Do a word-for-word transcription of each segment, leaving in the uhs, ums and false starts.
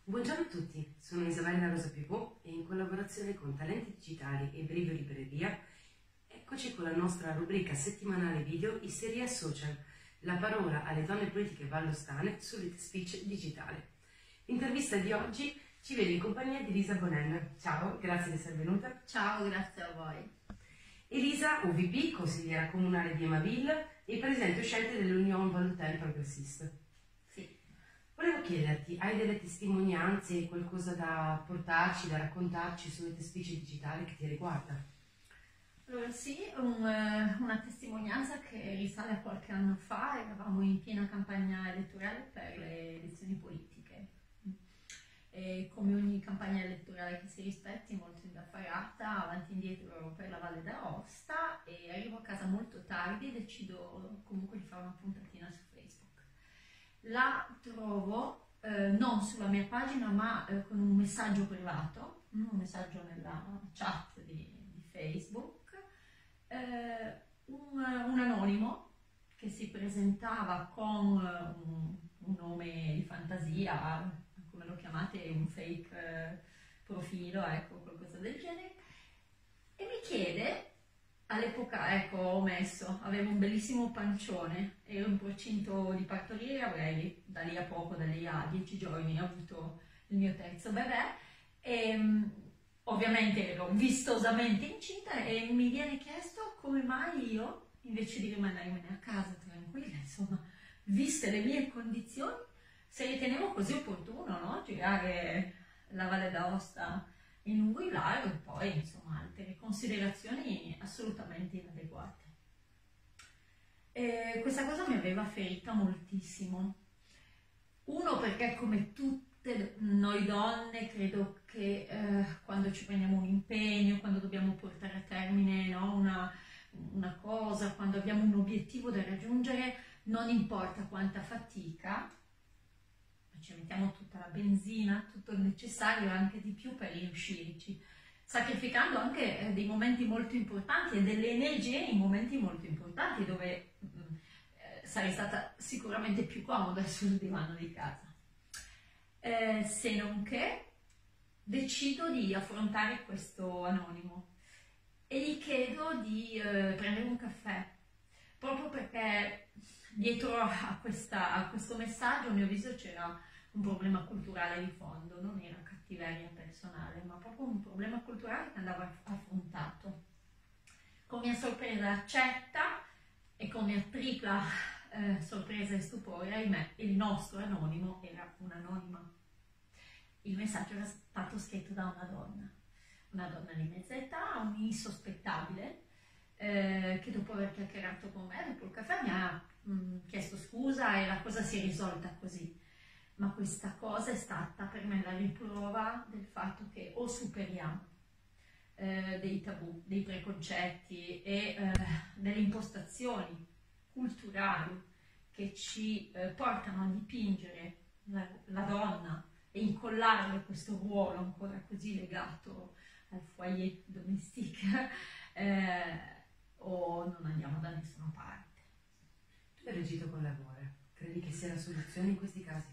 Buongiorno a tutti, sono Isabella Rosa Pipò e in collaborazione con Talenti Digitali e Brivio Libreria eccoci con la nostra rubrica settimanale video Isteria Social, la parola alle donne politiche vallostane sull'hate speech digitale. L'intervista di oggi ci vede in compagnia di Elisa Bonen. Ciao, grazie di essere venuta. Ciao, grazie a voi. Elisa, U V P, consigliera comunale di Emaville e presidente uscente dell'Unione Vallotane Progressiste. Volevo chiederti, hai delle testimonianze, qualcosa da portarci, da raccontarci sull'hate speech digitale che ti riguarda? Allora sì, un, una testimonianza che risale a qualche anno fa. Eravamo in piena campagna elettorale per le elezioni politiche. E come ogni campagna elettorale che si rispetti, molto indaffarata, avanti e indietro per la Valle d'Aosta, e arrivo a casa molto tardi e decido comunque di fare una puntatina su Facebook. La trovo eh, non sulla mia pagina ma eh, con un messaggio privato, un messaggio nella chat di, di Facebook, eh, un, un anonimo che si presentava con un, un nome di fantasia, come lo chiamate, un fake eh, profilo, ecco, qualcosa del genere, e mi chiede. All'epoca, ecco, ho messo, avevo un bellissimo pancione, ero in procinto di partorire, avrei da lì a poco, da lì a dieci giorni, avuto il mio terzo bebè, e ovviamente ero vistosamente incinta e mi viene chiesto come mai io, invece di rimanermene a casa tranquilla, insomma, viste le mie condizioni, se ritenevo così opportuno, no? Girare la Valle d'Aosta in lungo e in largo, e poi insomma altre considerazioni assolutamente inadeguate. E questa cosa mi aveva ferita moltissimo. Uno, perché come tutte noi donne credo che eh, quando ci prendiamo un impegno, quando dobbiamo portare a termine, no, una, una cosa, quando abbiamo un obiettivo da raggiungere, non importa quanta fatica, ci mettiamo tutta la benzina, tutto il necessario e anche di più per riuscirci, sacrificando anche eh, dei momenti molto importanti e delle energie in momenti molto importanti dove eh, sarei stata sicuramente più comoda sul divano di casa. Eh, se non che decido di affrontare questo anonimo e gli chiedo di eh, prendere un caffè, proprio perché dietro a, questa, a questo messaggio, a mio avviso, c'era un problema culturale di fondo, non era cattiveria personale, ma proprio un problema culturale che andava affrontato. Con mia sorpresa accetta, e con mia tripla eh, sorpresa e stupore, ahimè, il nostro anonimo era un'anonima. Il messaggio era stato scritto da una donna, una donna di mezza età, un insospettabile, Eh, che dopo aver chiacchierato con me dopo il caffè mi ha mh, chiesto scusa e la cosa si è risolta così. Ma questa cosa è stata per me la riprova del fatto che o superiamo eh, dei tabù, dei preconcetti e eh, delle impostazioni culturali che ci eh, portano a dipingere la, la donna e incollarle questo ruolo ancora così legato al foyer domestique, eh, o non andiamo da nessuna parte. Tu hai reagito con l'amore, credi che sia la soluzione in questi casi?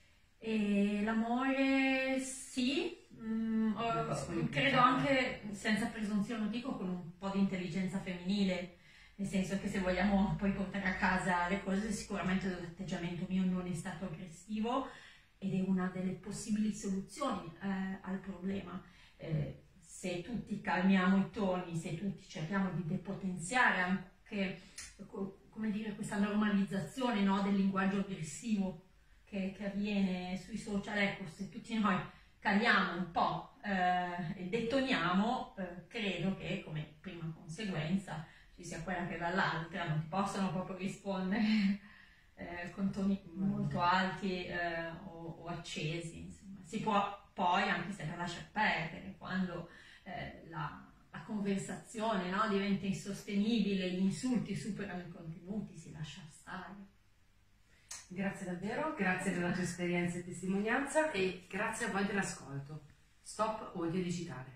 E l'amore sì, mm, credo anche, senza presunzione lo dico, con un po' di intelligenza femminile, nel senso che se vogliamo poi portare a casa le cose, sicuramente l'atteggiamento mio non è stato aggressivo ed è una delle possibili soluzioni eh, al problema. Eh, se tutti calmiamo i toni, se tutti cerchiamo di depotenziare anche, come dire, questa normalizzazione, no, del linguaggio aggressivo che, che avviene sui social, ecco, se tutti noi caliamo un po' eh, e detoniamo, eh, credo che come prima conseguenza ci sia quella che dall'altra non ti possono proprio rispondere eh, con toni molto alti eh, o, o accesi, insomma. Si può poi anche se la lascia perdere quando eh, la, la conversazione, no, diventa insostenibile, gli insulti superano i contenuti, si lascia stare. Grazie davvero, grazie della tua esperienza e testimonianza e grazie a voi dell'ascolto. Stop Odio Digitale.